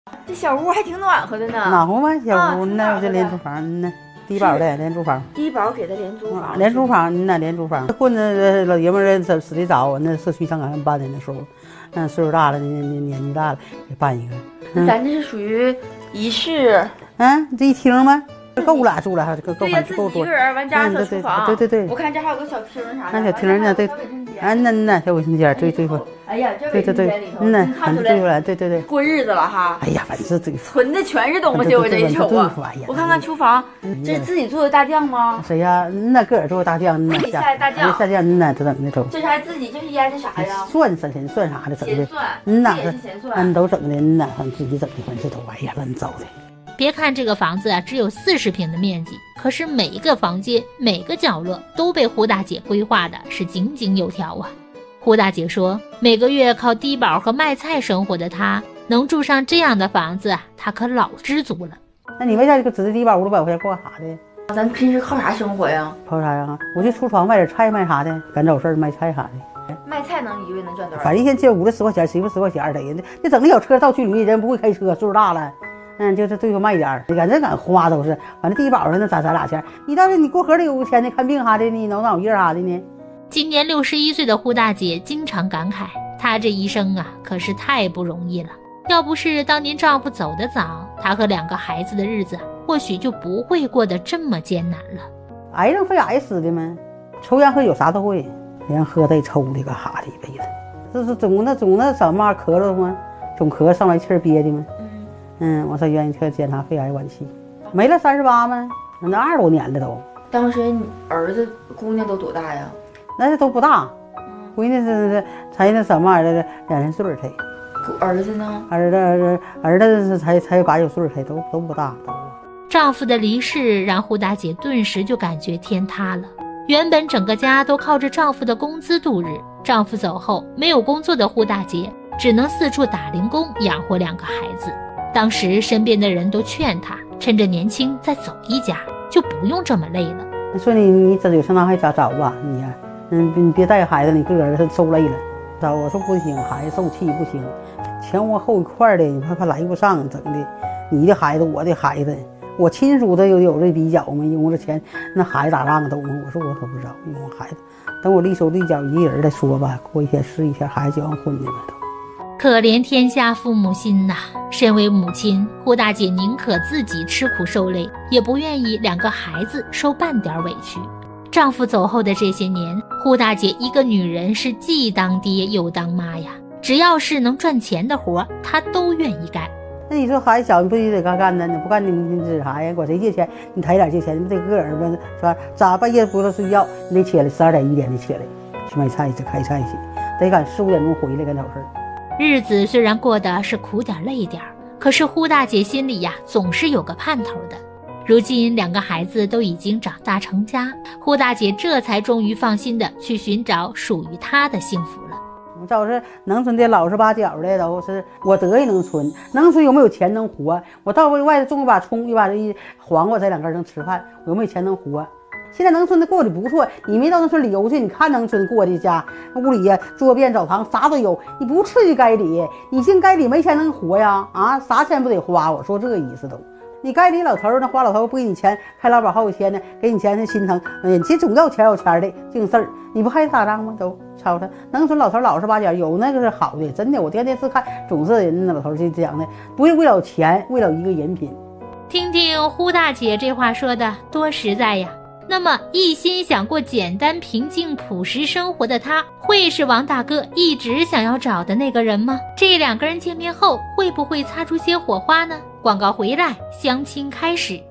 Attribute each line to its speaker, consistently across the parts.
Speaker 1: 这小屋还挺暖和的呢。
Speaker 2: 暖和吗？小屋呢，这廉租房呢，低保的廉租房。
Speaker 1: 低保给的廉租房。
Speaker 2: 廉租房呢，廉租房。混的老爷们儿死的早，那社区上岗办的那时候，岁数大了，年纪大了，给办一个。
Speaker 1: 咱这是属于一室。
Speaker 2: 这一厅吗？够了，住了哈，够。
Speaker 1: 对呀，自己一个人，完加小厨房。
Speaker 2: 对。
Speaker 1: 我看这还有个小厅啥的。
Speaker 2: 那小厅呢？对。小卫生间，对。
Speaker 1: 哎呀，这卫生间里头，看出
Speaker 2: 来，对。
Speaker 1: 过日子了哈。
Speaker 2: 哎呀，反正这
Speaker 1: 存的全是东西，我这一瞅啊。我看看厨房，这是自己做的大酱吗？
Speaker 2: 谁呀？那个人做的大酱，
Speaker 1: 自己下的大酱。
Speaker 2: 下酱，这整的都。
Speaker 1: 这是还自己就是腌的啥呀？
Speaker 2: 蒜啥的整的。
Speaker 1: 咸蒜。也是咸蒜。
Speaker 2: 都整的，自己整的，反正都哎呀乱糟的。
Speaker 3: 别看这个房子只有40平的面积，可是每一个房间每个角落都被胡大姐规划的是井井有条啊。胡大姐说，每个月靠低保和卖菜生活的她，能住上这样的房子，她可老知足了。
Speaker 2: 那你为啥这个只是低保500块钱过啥的？
Speaker 1: 咱平时靠啥生活呀？
Speaker 2: 靠啥呀？我就出床卖点菜卖啥的，赶早市卖菜啥的。
Speaker 1: 卖菜一个月能赚多少？
Speaker 2: 反正一天接50块钱，媳妇10块钱得的。那整个小车倒去驴，人不会开车，岁数大了。就是最后卖点你敢花都是，反正低保的那咱俩钱。你倒是你过河里有钱的，看病啥的，你脑叶啥的呢？
Speaker 3: 今年61岁的胡大姐经常感慨，她这一生啊，可是太不容易了。要不是当年丈夫走得早，她和2个孩子的日子或许就不会过得这么艰难了。
Speaker 2: 癌症肺癌死的吗？抽烟喝酒啥都会，连喝带抽的干啥的一辈子。这是总那什么咳嗽吗？总咳上来气儿憋的吗？我上医院去检查肺癌晚期，没了38吗？那20多年了都。
Speaker 1: 当时你儿子姑娘都多大呀？
Speaker 2: 那都不大，闺女是才那什么玩意儿2、3岁才。
Speaker 1: 儿子呢？
Speaker 2: 儿子是才8、9岁才，都不大都。
Speaker 3: 丈夫的离世让胡大姐顿时就感觉天塌了。原本整个家都靠着丈夫的工资度日，丈夫走后，没有工作的胡大姐只能四处打零工养活2个孩子。当时身边的人都劝她，趁着年轻再走一家，就不用这么累了。
Speaker 2: 说你这有上哪还早吧，你别带孩子，你个人受累了。我说不行，孩子受气不行，前窝后一块的，你怕来不上，整的你的孩子我的孩子，我亲属的有这比较吗？用这钱那孩子打仗都吗？我说我可不知道，用我孩子等我立手立脚一个人再说吧，过一天是一天，孩子就要婚的了都。
Speaker 3: 可怜天下父母心呐！身为母亲，胡大姐宁可自己吃苦受累，也不愿意2个孩子受半点委屈。丈夫走后的这些年，胡大姐一个女人是既当爹又当妈呀，只要是能赚钱的活，她都愿意干。
Speaker 2: 那你说孩子小，你不得干呢？你不干你指啥呀？管谁借钱？你抬点借钱，你不得个人吗？是吧？咋半夜不着睡觉，你得起来12点1点的起来去买菜去开菜去，得赶4、5点钟回来赶早事。
Speaker 3: 日子虽然过得是苦点累点，可是胡大姐心里呀，总是有个盼头的。如今2个孩子都已经长大成家，胡大姐这才终于放心的去寻找属于她的幸福了。
Speaker 2: 我要是能存的老实巴交的，都是我得意能存，能存有没有钱能活？我到外头种一把葱，一把黄瓜，这2根能吃饭，我有没有钱能活？现在农村的过得不错，你没到农村旅游去，你看农村过的家，屋里呀桌便澡堂啥都有，你不至于该里，你进该里没钱能活呀？啥钱不得花？我说这个意思都。你该里老头那花老头不给你钱，开劳保好几千呢，给你钱是心疼，其实总要钱有钱的净事儿，你不还打仗吗？都吵他。农村老头老实巴交，有那个是好的，真的，我天天是看，总是人那老头就讲的，不是为了钱，为了一个人品。
Speaker 3: 听听胡大姐这话说的多实在呀！那么一心想过简单平静朴实生活的他，会是王大哥一直想要找的那个人吗？这2个人见面后会不会擦出些火花呢？广告回来，相亲开始。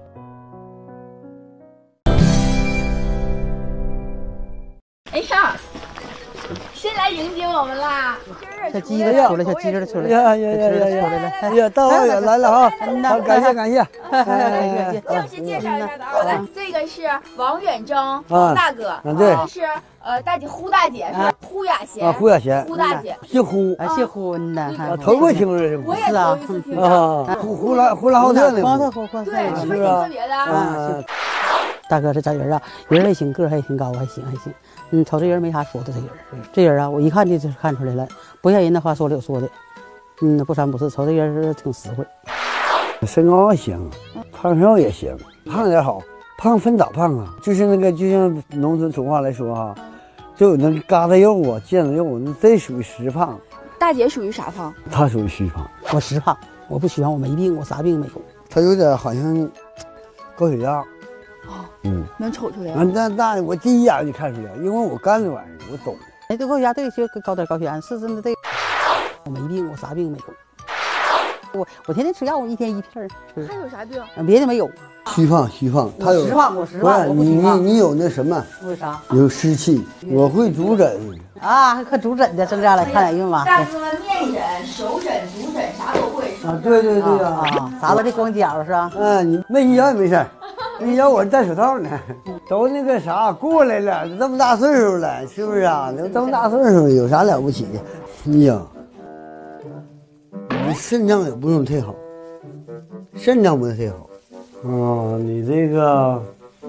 Speaker 1: 哎呀，谁来迎接我们啦？
Speaker 2: 小鸡子出来，小鸡子出来
Speaker 4: 呀！哎呀，大老远来了啊！好，感谢。
Speaker 1: 正式介绍一下的啊，来，这个是王远征，王大哥，
Speaker 4: 对，
Speaker 1: 这是大姐胡大姐，是胡雅贤，
Speaker 4: 胡雅贤，
Speaker 1: 胡大姐，
Speaker 4: 姓胡，
Speaker 2: 姓胡呢，
Speaker 4: 头回听着是
Speaker 1: 我也头一次听着，
Speaker 4: 呼兰浩特的，
Speaker 1: 对，什么挺特别的啊。
Speaker 2: 大哥这人啊，人还行，个还挺高，还行。瞅这人没啥说的，这人啊，我一看就看出来了，不像人那话说的有说的， 不三不四，瞅这人是挺实惠。
Speaker 4: 身高行，胖瘦也行，胖点好，胖分咋胖啊？就是那个，就像农村俗话来说哈，就有那疙瘩肉啊、腱子肉，那这属于实胖。
Speaker 1: 大姐属于啥胖？
Speaker 4: 她属于虚胖。
Speaker 2: 我实胖，我不虚胖，我没病，我啥病没有。
Speaker 4: 她有点好像高血压。
Speaker 1: 能瞅出来。
Speaker 4: 那我第一眼就看出来，因为我干这玩意儿，我懂。
Speaker 2: 哎，这高血压对，就高点高血压是真的对。我没病，我啥病没有。我天天吃药，我1天1片吃。
Speaker 1: 还有啥病？
Speaker 2: 别的没有。
Speaker 4: 虚胖，他有
Speaker 2: 实胖，我实胖，我不虚胖。
Speaker 4: 你有那什么？
Speaker 2: 为啥？
Speaker 4: 有湿气，我会足诊。
Speaker 2: 啊，还可足诊的，生下来看哎呀妈。
Speaker 1: 大哥，面诊、手诊、足诊啥都会。
Speaker 4: 啊，对啊，
Speaker 2: 啥都得光脚是吧？
Speaker 4: 你没医药也没事，医药我戴手套呢，都那个啥过来了，这么大岁数了，是不是啊？都这么大岁数，有啥了不起的？哎呀，你肾脏也不用忒好，肾脏不用忒好。你这个，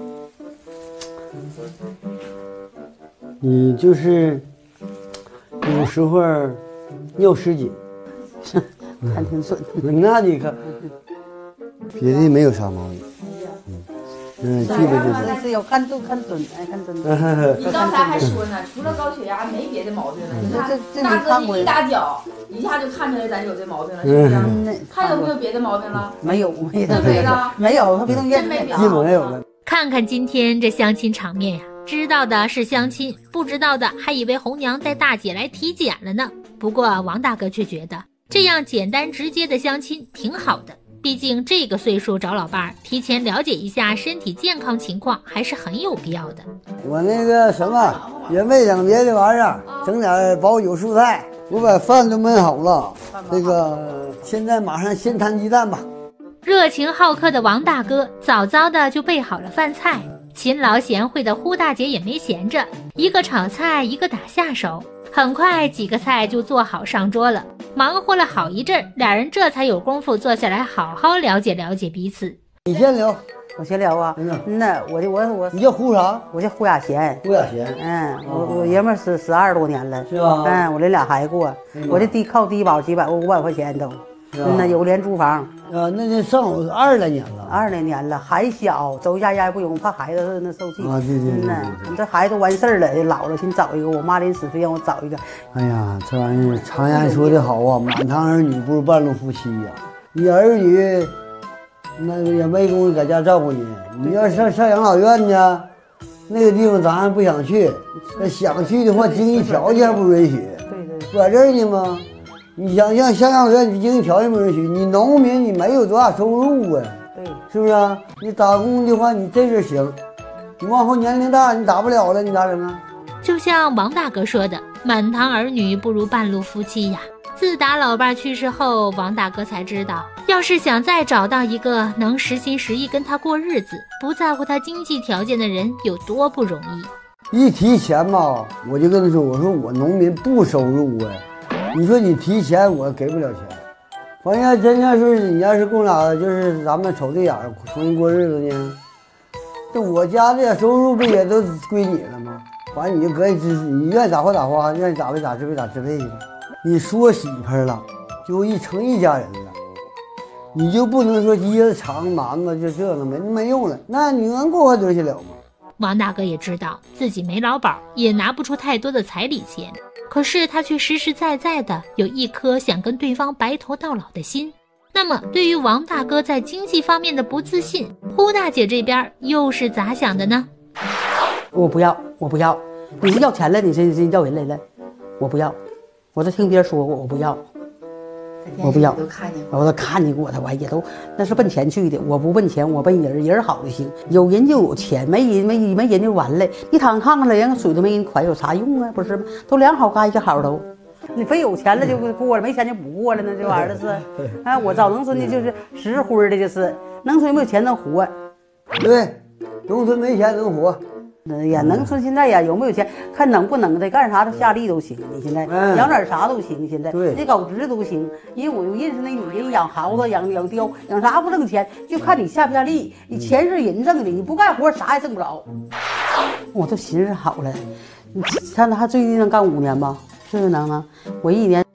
Speaker 4: 你就是有时候尿失禁，
Speaker 2: 看挺准。
Speaker 4: 那你看，别的没有啥毛病。基本
Speaker 2: 是有看准，看准。
Speaker 1: 你刚才还说呢，除了高血压没别的毛病了。你看大哥你一打脚，一下就看出来咱有这毛病了，是不是？还有没有别的毛病了？
Speaker 2: 没有，
Speaker 1: 真没了，
Speaker 2: 没有，他别动
Speaker 1: 真没病，
Speaker 4: 基本没有了。
Speaker 3: 看看今天这相亲场面呀，知道的是相亲，不知道的还以为红娘带大姐来体检了呢。不过王大哥却觉得这样简单直接的相亲挺好的。毕竟这个岁数找老伴儿，提前了解一下身体健康情况还是很有必要的。
Speaker 4: 我那个什么也没整别的玩意儿，整点保酒蔬菜，我把饭都焖好了。这个现在马上先摊鸡蛋吧。
Speaker 3: 热情好客的王大哥早早的就备好了饭菜，勤劳贤惠的呼大姐也没闲着，一个炒菜一个打下手，很快几个菜就做好上桌了。忙活了好一阵，俩人这才有功夫坐下来好好了解了解彼此。
Speaker 4: 你先聊，
Speaker 2: 我先聊啊。我
Speaker 4: 你叫胡啥？
Speaker 2: 我叫胡雅贤。
Speaker 4: 胡雅贤。
Speaker 2: 我爷们儿12多年了。
Speaker 4: 是吧？
Speaker 2: 我这俩孩子过，我这靠低保500块钱都。有廉租房。
Speaker 4: 那就上我20来年了。
Speaker 2: 20来年了，还小，走家也不容易，怕孩子那受气。
Speaker 4: 对。
Speaker 2: 这孩子都完事儿了，老了，先找一个。我妈临死非让我找一个。
Speaker 4: 哎呀，这玩意儿常言说的好啊，满堂儿女不如半路夫妻呀。你儿女那个也没工夫在家照顾你，你要上养老院呢，那个地方咱还不想去，那想去的话，经济条件不允许。
Speaker 2: 对。
Speaker 4: 不在这儿呢吗？你想上养老院，你经济条件不允许，你农民你没有多大收入啊，
Speaker 2: 对，
Speaker 4: 是不是啊？你打工的话，你这阵行，你往后年龄大，你打不了了，你咋整啊？
Speaker 3: 就像王大哥说的，满堂儿女不如半路夫妻呀。自打老伴去世后，王大哥才知道，要是想再找到一个能实心实意跟他过日子，不在乎他经济条件的人有多不容易。
Speaker 4: 一提钱吧，我就跟他说，我说我农民不收入啊。你说你提钱我给不了钱，反正真要是你要是供俩就是咱们瞅对眼重新过日子呢，这我家这收入不也都归你了吗？反正你就你愿意咋花咋花，愿意咋支配咋支配去。你说媳妇了，就成一家人了，你就不能说掖着长瞒子就这个没用了，那你能过活得去了吗？
Speaker 3: 王大哥也知道自己没劳保，也拿不出太多的彩礼钱。可是他却实实在在的有一颗想跟对方白头到老的心。那么对于王大哥在经济方面的不自信，呼大姐这边又是咋想的呢？
Speaker 2: 我不要，你是要钱了，你是要人来了，我不要，我都听别人说过，我不要，我都看见过他，我也都那是奔钱去的，我不奔钱，我奔人，人好就行，有人就有钱，没人就完了。你躺炕上了，连个水都没给你款，有啥用啊？不是吗？都两好干一个好都。你非有钱了就过了，没钱就不过了呢，这玩意儿是。我找农村的就是实惠的，就是农村没有钱能活。
Speaker 4: 对，农村没钱能活。
Speaker 2: 农村现在呀，有没有钱看能不能的，干啥都下力都行。你现在养点啥都行，现在你搞植都行。因为我就认识那女人养耗子、养貂，养啥不挣钱，就看你下不下力。你钱是人挣的，你不干活啥也挣不着。我都寻思好了，你看他最低能干5年吧？是不是能啊？我1年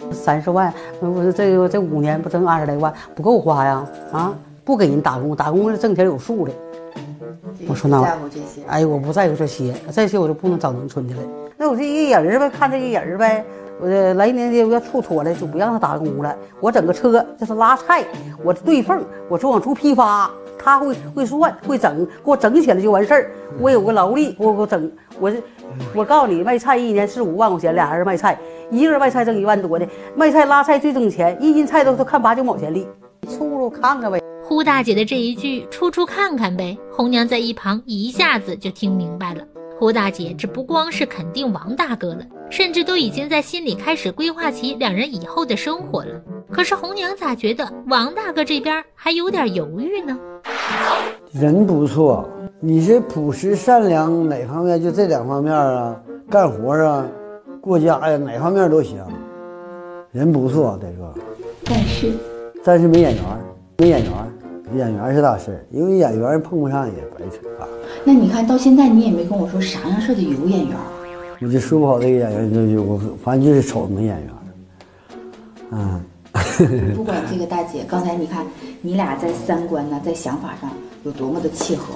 Speaker 2: 30万，我这5年不挣20来万，不够花呀？啊，不给人打工，打工是挣钱有数的。我说那，哎，我不在乎这些，这些我就不能找农村去了。那我这一个人呗，看这个人呗。我来年的我要处妥了，就不让他打工了。我整个车就是拉菜，我对缝，我就往出批发。他会算会整，给我整起来就完事儿。我有个劳力，我整，我告诉你，卖菜一年15万块钱，俩人卖菜，一个人卖菜挣1万多的，卖菜拉菜最挣钱，一斤菜都看8、9毛钱利。出出看看呗。
Speaker 3: 胡大姐的这一句“出出看看呗”，红娘在一旁一下子就听明白了。胡大姐这不光是肯定王大哥了，甚至都已经在心里开始规划起两人以后的生活了。可是红娘咋觉得王大哥这边还有点犹豫呢？
Speaker 4: 人不错，你是朴实善良哪方面？就这2方面啊，干活啊，过家呀，哪方面都行。人不错，得说，但是没眼缘，演员是大事，因为演员碰不上也白扯啊。
Speaker 1: 那你看到现在你也没跟我说啥样式的有眼缘，
Speaker 4: 我就说不好这个演员就我反正就是瞅没眼缘。
Speaker 1: 不管这个大姐，刚才你看你俩在3观呢，在想法上有多么的契合。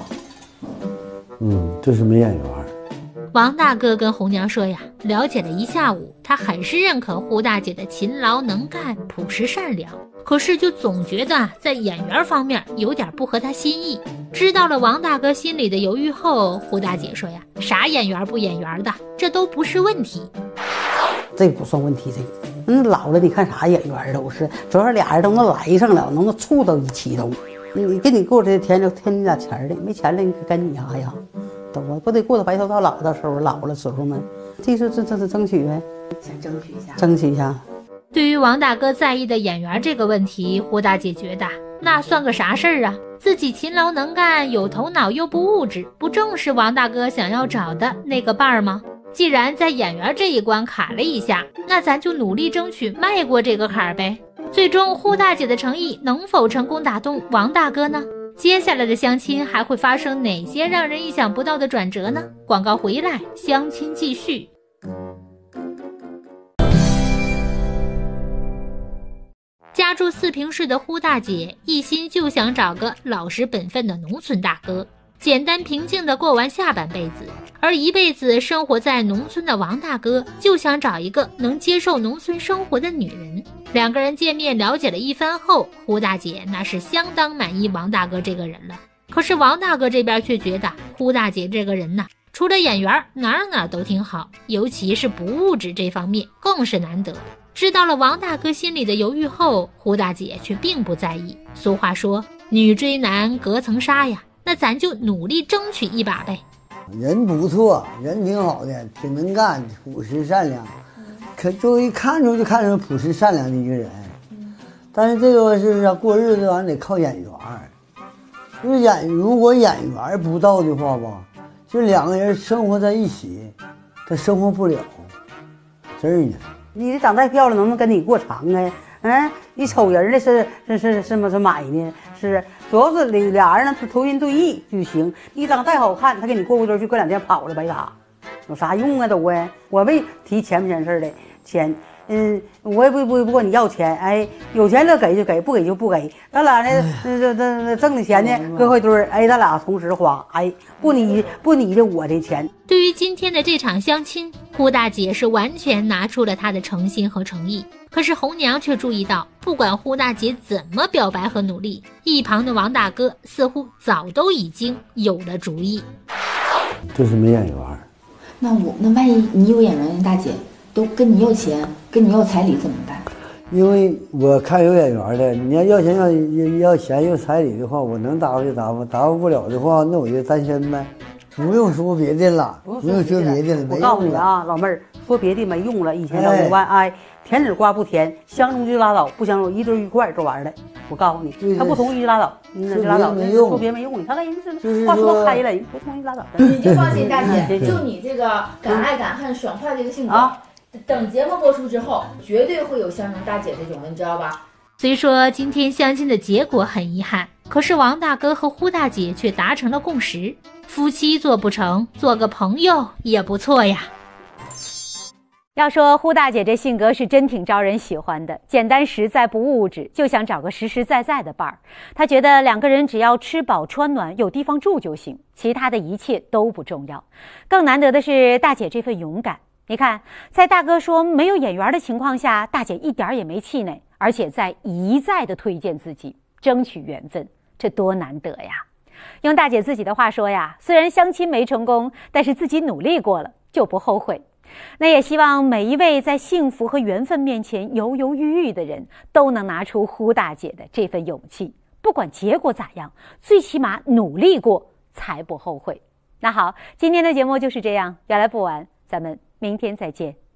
Speaker 4: 就是没眼缘。
Speaker 3: 王大哥跟红娘说呀，了解了一下午，他很是认可胡大姐的勤劳能干、朴实善良，可是就总觉得在演员方面有点不合他心意。知道了王大哥心里的犹豫后，胡大姐说呀，啥演员不演员的，这都不是问题。
Speaker 2: 这个不算问题，这个老了你看啥演员都是，主要是俩人都能来上了，能处到一起都。你给你过这添你俩钱的，没钱了你跟你啥呀？懂啊？不得过到白头到老的时候，老了时候吗？这是争取呗，
Speaker 1: 想
Speaker 2: 争取一下。
Speaker 3: 对于王大哥在意的演员这个问题，胡大姐觉得那算个啥事儿啊？自己勤劳能干，有头脑又不物质，不正是王大哥想要找的那个伴儿吗？既然在演员这一关卡了一下，那咱就努力争取迈过这个坎儿呗。最终胡大姐的诚意能否成功打动王大哥呢？接下来的相亲还会发生哪些让人意想不到的转折呢？广告回来，相亲继续。家住四平市的胡大姐一心就想找个老实本分的农村大哥，简单平静地过完下半辈子。而一辈子生活在农村的王大哥就想找一个能接受农村生活的女人。两个人见面了解了一番后，胡大姐那是相当满意王大哥这个人了。可是王大哥这边却觉得胡大姐这个人呢，除了演员哪都挺好，尤其是不物质这方面更是难得。知道了王大哥心里的犹豫后，胡大姐却并不在意。俗话说女追男隔层纱呀，那咱就努力争取一把呗。
Speaker 4: 人不错，人挺好的，挺能干，朴实善良，可就一看出就看出朴实善良的一个人。但是这个是过日子完得靠眼缘，就是如果眼缘不到的话吧，就两个人生活在一起，他生活不了，真儿呢。
Speaker 2: 你长再漂亮，能不能跟你过长啊？你瞅人的是买呢，是主要是俩人呢头心对意就行。你长再好看，他给你过就过2天跑了白搭，有啥用啊都我没提钱不钱事的钱，我也不管你要钱，有钱了给就给，不给就不给。咱俩呢挣的钱呢搁一堆儿，咱俩同时花，不你的我的钱。
Speaker 3: 对于今天的这场相亲，胡大姐是完全拿出了她的诚心和诚意。可是红娘却注意到，不管胡大姐怎么表白和努力，一旁的王大哥似乎早都已经有了主意。
Speaker 4: 就是没眼缘。
Speaker 1: 那万一你有眼缘的大姐都跟你要钱，跟你要彩礼怎么办？
Speaker 4: 因为我看有眼缘的，你要钱要钱要彩礼的话，我能答复就答复，答复不了的话，那我就单身呗。不用说别的了，不用说别的了。
Speaker 2: 我告诉你啊，老妹儿，说别的没用了，1000到5万，甜纸瓜不甜，相中就拉倒，不相中一对一块就完了。我告诉你，他不同意就拉倒，那就拉倒，说别没用。你看看人家话说开了，人不同意拉倒。
Speaker 1: 你就放心，大姐，就你这个敢爱敢恨、爽快这个性格，等节目播出之后，绝对会有相中大姐这种的，你知道吧？
Speaker 3: 虽说今天相亲的结果很遗憾，可是王大哥和胡大姐却达成了共识，夫妻做不成，做个朋友也不错呀。
Speaker 5: 要说呼大姐这性格是真挺招人喜欢的，简单实在不物质，就想找个实实在在的伴儿。她觉得两个人只要吃饱穿暖，有地方住就行，其他的一切都不重要。更难得的是大姐这份勇敢。你看，在大哥说没有眼缘的情况下，大姐一点也没气馁，而且在一再的推荐自己，争取缘分，这多难得呀！用大姐自己的话说呀，虽然相亲没成功，但是自己努力过了，就不后悔。那也希望每一位在幸福和缘分面前犹犹豫豫的人，都能拿出呼大姐的这份勇气，不管结果咋样，最起码努力过才不后悔。那好，今天的节目就是这样，原来不晚，咱们明天再见。